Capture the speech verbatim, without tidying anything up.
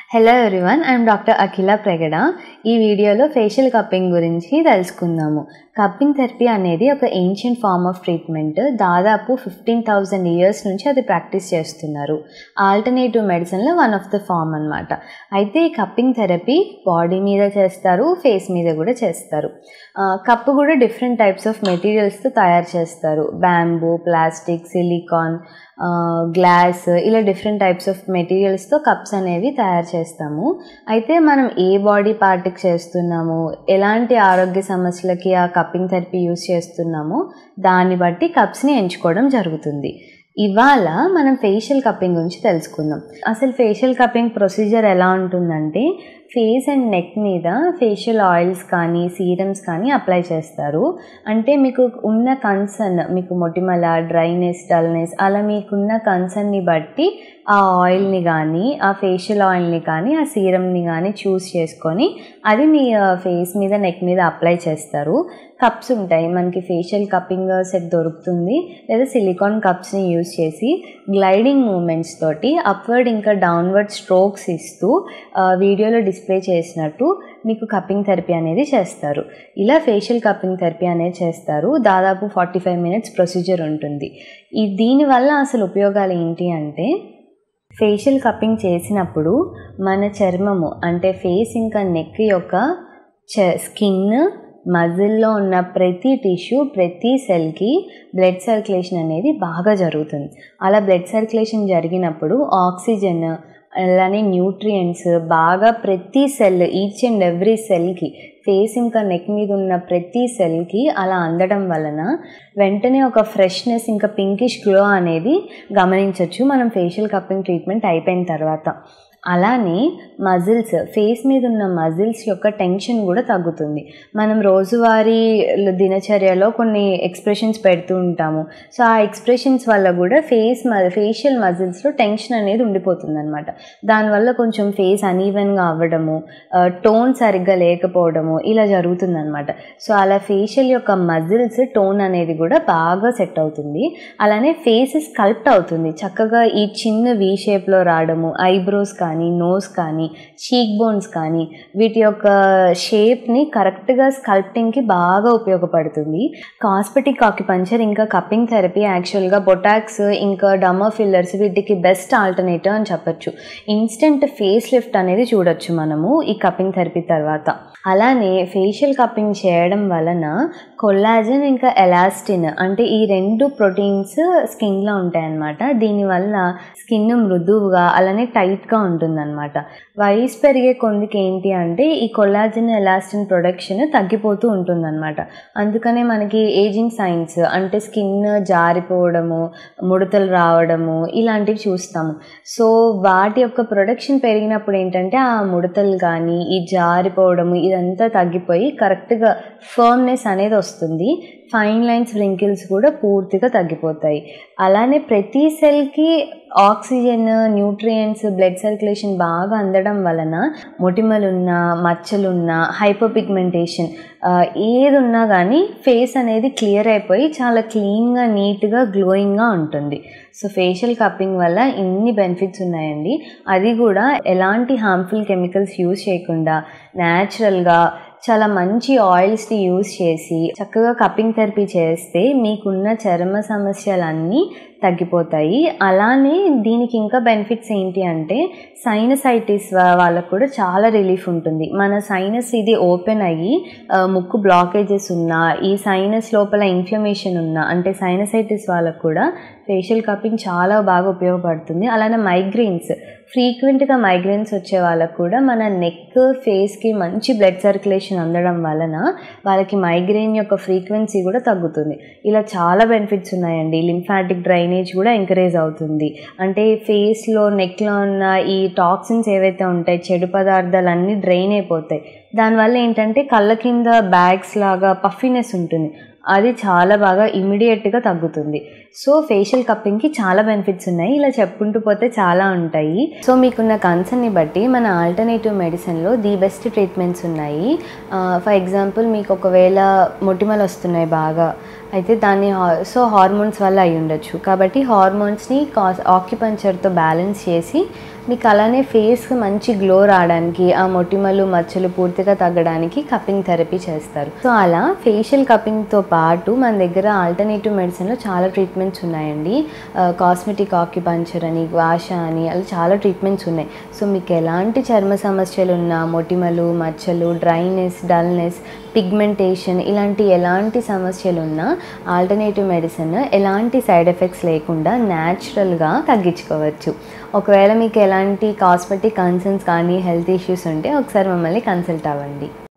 Hello everyone, I'm doctor Akhila Pragada. ఈ వీడియోలో facial cupping గురించి తెలుసుకుందాము. కప్పింగ్ థెరపీ అనేది ఒక ఏన్షియంట్ ఫార్మ్ ఆఫ్ ట్రీట్మెంట్. దాదాపు ఫిఫ్టీన్ థౌజండ్ ఇయర్స్ నుంచి అది ప్రాక్టీస్ చేస్తున్నారు. ఆల్టర్నేటివ్ మెడిసిన్లో వన్ ఆఫ్ ద ఫార్మ్ అనమాట. అయితే ఈ కప్పింగ్ థెరపీ బాడీ మీద చేస్తారు, ఫేస్ మీద కూడా చేస్తారు. కప్పు కూడా డిఫరెంట్ టైప్స్ ఆఫ్ మెటీరియల్స్తో తయారు చేస్తారు. బ్యాంబూ, ప్లాస్టిక్, సిలికాన్, గ్లాస్, ఇలా డిఫరెంట్ టైప్స్ ఆఫ్ మెటీరియల్స్తో కప్స్ అనేవి తయారు చేస్తాము. అయితే మనం ఏ బాడీ పార్ట్కి చేస్తున్నాము, ఎలాంటి ఆరోగ్య సమస్యలకి ఆ కప్పింగ్ థెరపీ యూస్ చేస్తున్నామో దాన్ని బట్టి కప్స్ని ఎంచుకోవడం జరుగుతుంది. ఇవాళ మనం ఫేషియల్ కప్పింగ్ గురించి తెలుసుకుందాం. అసలు ఫేషియల్ కప్పింగ్ ప్రొసీజర్ ఎలా ఉంటుందంటే, ఫేస్ అండ్ నెక్ మీద ఫేషియల్ ఆయిల్స్ కానీ సీరమ్స్ కానీ అప్లై చేస్తారు. అంటే మీకు ఉన్న కన్సర్న్, మీకు మొటిమల, డ్రైనెస్, డల్నెస్, అలా మీకున్న కన్సర్న్ని బట్టి ఆ ఆయిల్ని కానీ ఆ ఫేషియల్ ఆయిల్ని కానీ ఆ సీరమ్ని కానీ చూస్ చేసుకొని అది మీ ఫేస్ మీద, నెక్ మీద అప్లై చేస్తారు. కప్స్ ఉంటాయి, మనకి ఫేషియల్ కప్పింగ్ సెట్ దొరుకుతుంది, లేదా సిలికాన్ కప్స్ని యూజ్ చేసి గ్లైడింగ్ మూమెంట్స్ తోటి అప్వర్డ్ ఇంకా డౌన్వర్డ్ స్ట్రోక్స్ ఇస్తూ వీడియోలో డిస్ప్లే చేసినట్టు మీకు కప్పింగ్ థెరపీ అనేది చేస్తారు. ఇలా ఫేషియల్ కప్పింగ్ థెరపీ అనేది చేస్తారు. దాదాపు ఫార్టీ ఫైవ్ మినిట్స్ ప్రొసీజర్ ఉంటుంది. ఈ దీనివల్ల అసలు ఉపయోగాలు ఏంటి అంటే, ఫేషియల్ కప్పింగ్ చేసినప్పుడు మన చర్మము అంటే ఫేస్ ఇంకా నెక్ యొక్క చ స్కిన్ మజిల్లో ఉన్న ప్రతి టిష్యూ, ప్రతి సెల్కి బ్లడ్ సర్క్యులేషన్ అనేది బాగా జరుగుతుంది. అలా బ్లడ్ సర్క్యులేషన్ జరిగినప్పుడు ఆక్సిజన్, అలానే న్యూట్రియంట్స్ బాగా ప్రతి సెల్, ఈచ్ అండ్ ఎవ్రీ సెల్కి, ఫేస్ ఇంకా నెక్ మీద ఉన్న ప్రతి సెల్కి అలా అందడం వలన వెంటనే ఒక ఫ్రెష్నెస్ ఇంకా పింకిష్ గ్లో అనేది గమనించవచ్చు మనం ఫేషియల్ కప్పింగ్ ట్రీట్మెంట్ అయిపోయిన తర్వాత. అలానే మజిల్స్, ఫేస్ మీద ఉన్న మజిల్స్ యొక్క టెన్షన్ కూడా తగ్గుతుంది. మనం రోజువారీ దినచర్యలో కొన్ని ఎక్స్ప్రెషన్స్ పెడుతూ ఉంటాము. సో ఆ ఎక్స్ప్రెషన్స్ వల్ల కూడా ఫేస్ ఫేషియల్ మజిల్స్లో టెన్షన్ అనేది ఉండిపోతుంది అనమాట. దానివల్ల కొంచెం ఫేస్ అనీవెన్గా అవ్వడము, టోన్ సరిగ్గా లేకపోవడము ఇలా జరుగుతుందన్నమాట. సో అలా ఫేషియల్ యొక్క మజిల్స్ టోన్ అనేది కూడా బాగా సెట్ అవుతుంది. అలానే ఫేస్ స్కల్ప్ట్ అవుతుంది, చక్కగా ఈ చిన్న వీ షేప్లో రావడము, ఐబ్రోస్ కానీ, నోస్ కానీ, చీక్ బోన్స్ కానీ, వీటి యొక్క షేప్ని కరెక్ట్గా స్కల్ప్టింగ్కి బాగా ఉపయోగపడుతుంది. కాస్మెటిక్ ఆక్యుపంచర్ ఇంకా కప్పింగ్ థెరపీ యాక్చువల్గా బొటాక్స్ ఇంకా డర్మా ఫిల్లర్స్ వీటికి బెస్ట్ ఆల్టర్నేటివ్ అని చెప్పచ్చు. ఇన్స్టెంట్ ఫేస్ లిఫ్ట్ అనేది చూడొచ్చు మనము ఈ కప్పింగ్ థెరపీ తర్వాత. అలానే ఫేషియల్ కప్పింగ్ చేయడం వలన కొల్లాజన్ ఇంకా ఎలాస్టిన్ అంటే ఈ రెండు ప్రోటీన్స్ స్కిన్లో ఉంటాయన్నమాట. దీనివల్ల స్కిన్ మృదువుగా అలానే టైట్గా ఉంటుందన్నమాట. వయసు పెరిగే కొందికి ఏంటి అంటే ఈ కొల్లాజన్, ఎలాస్టిన్ ప్రొడక్షన్ తగ్గిపోతూ ఉంటుందన్నమాట. అందుకనే మనకి ఏజింగ్ సైన్స్ అంటే స్కిన్ జారిపోవడము, ముడతలు రావడము ఇలాంటివి చూస్తాము. సో వాటి యొక్క ప్రొడక్షన్ పెరిగినప్పుడు ఏంటంటే ఆ ముడతలు కానీ ఈ జారిపోవడము ఇదంతా తగ్గిపోయి కరెక్ట్గా ఫర్మ్నెస్ అనేది వస్తుంది. ఫైన్ లైన్స్, రింకిల్స్ కూడా పూర్తిగా తగ్గిపోతాయి. అలానే ప్రతి సెల్కి ఆక్సిజన్, న్యూట్రియంట్స్, బ్లడ్ సర్క్యులేషన్ బాగా అందడం వలన మొటిమలున్నా, మచ్చలున్నా, హైపోపిగ్మెంటేషన్ ఏది ఉన్నా కానీ ఫేస్ అనేది క్లియర్ అయిపోయి చాలా క్లీన్గా, నీట్గా, గ్లోయింగ్గా ఉంటుంది. సో ఫేషియల్ కప్పింగ్ వల్ల ఇన్ని బెనిఫిట్స్ ఉన్నాయండి. అది కూడా ఎలాంటి హార్మ్ఫుల్ కెమికల్స్ యూజ్ చేయకుండా న్యాచురల్గా చాలా మంచి ఆయిల్స్ని యూజ్ చేసి చక్కగా కప్పింగ్ థెరపీ చేస్తే మీకున్న చర్మ సమస్యలన్నీ తగ్గిపోతాయి. అలానే దీనికి ఇంకా బెనిఫిట్స్ ఏంటి అంటే, సైనసైటిస్ వాళ్ళకు కూడా చాలా రిలీఫ్ ఉంటుంది. మన సైనస్ ఇది ఓపెన్ అయ్యి ముక్కు బ్లాకేజెస్ ఉన్నా, ఈ సైనస్ లోపల ఇన్ఫ్లమేషన్ ఉన్నా అంటే సైనసైటిస్ వాళ్ళకు కూడా ఫేషియల్ కప్పింగ్ చాలా బాగా ఉపయోగపడుతుంది. అలానే మైగ్రెయిన్స్, ఫ్రీక్వెంట్గా మైగ్రెయిన్స్ వచ్చే వాళ్ళకు కూడా మన నెక్, ఫేస్కి మంచి బ్లడ్ సర్క్యులేషన్ అందడం వలన వాళ్ళకి మైగ్రెయిన్ యొక్క ఫ్రీక్వెన్సీ కూడా తగ్గుతుంది. ఇలా చాలా బెనిఫిట్స్ ఉన్నాయండి. లింఫాటిక్ డ్రైనేజ్ కూడా ఎంకరేజ్ అవుతుంది. అంటే ఫేస్లో, నెక్లో ఉన్న ఈ టాక్సిన్స్ ఏవైతే ఉంటాయి, చెడు పదార్థాలు అన్నీ డ్రైన్ అయిపోతాయి. దానివల్ల ఏంటంటే కళ్ళ కింద బ్యాగ్స్ లాగా పఫీనెస్ ఉంటుంది, అది చాలా బాగా ఇమీడియట్గా తగ్గుతుంది. సో ఫేషియల్ కప్పింగ్కి చాలా బెనిఫిట్స్ ఉన్నాయి. ఇలా చెప్పుకుంటూ పోతే చాలా ఉంటాయి. సో మీకున్న కన్సర్న్ని బట్టి మన ఆల్టర్నేటివ్ మెడిసిన్లో ది బెస్ట్ ట్రీట్మెంట్స్ ఉన్నాయి. ఫర్ ఎగ్జాంపుల్ మీకు ఒకవేళ మొటిమలు వస్తున్నాయి బాగా, అయితే దాన్ని హా సో హార్మోన్స్ వల్ల అయి ఉండొచ్చు. కాబట్టి హార్మోన్స్‌ని కాస్ ఆక్యుపంక్చర్‌తో బ్యాలెన్స్ చేసి మీకు అలానే ఫేస్‌కి మంచి గ్లో రావడానికి, ఆ మొటిమలు, మచ్చలు పూర్తిగా తగ్గడానికి కప్పింగ్ థెరపీ చేస్తారు. సో అలా ఫేషియల్ కప్పింగ్‌తో పాటు మన దగ్గర ఆల్టర్నేటివ్ మెడిసిన్‌లో చాలా ట్రీట్మెంట్స్ ఉన్నాయండి. ఆహ్, కాస్మెటిక్ ఆక్యుపంక్చర్ అని, గ్వాషా అని అలా చాలా ట్రీట్మెంట్స్ ఉన్నాయి. సో మీకు ఎలాంటి చర్మ సమస్యలున్నా, మొటిమలు, మచ్చలు, డ్రైనెస్, డల్‌నెస్, పిగ్మెంటేషన్ ఇలాంటి ఎలాంటి సమస్యలున్నా ఆల్టర్నేటివ్ మెడిసిన్ ఎలాంటి సైడ్ ఎఫెక్ట్స్ లేకుండా న్యాచురల్‌గా తగ్గించుకోవచ్చు. ఒకవేళ మీకు ఎలాంటి కాస్మెటిక్ కన్సర్న్స్ కానీ, హెల్త్ ఇష్యూస్ ఉంటే ఒకసారి మమ్మల్ని కన్సల్ట్ అవ్వండి.